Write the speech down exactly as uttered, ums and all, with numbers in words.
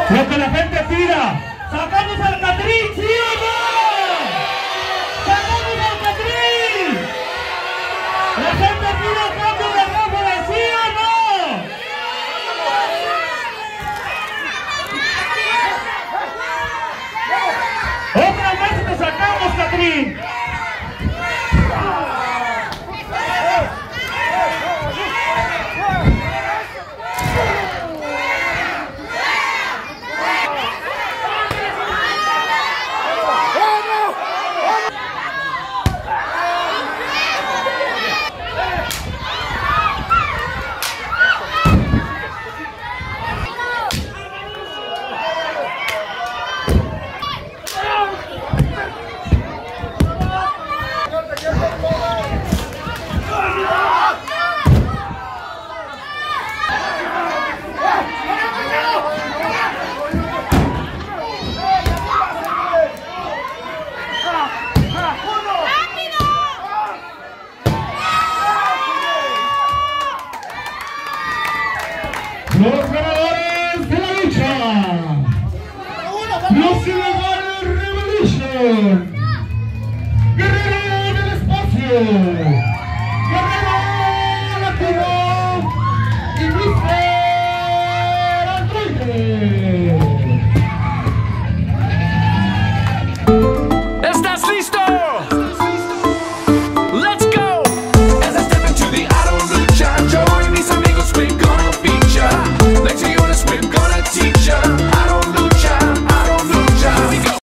Lo que la gente pida. ¡Sacamos al Catrín, sí o no! ¡Sacamos al Catrín! ¡La gente pide cambio de Robles, sí o no! ¡Otra vez te sacamos, Catrín! Los ganadores de la lucha, los ilegales Revolution, Guerrero del espacio, Guerrero Latino y mister Androide.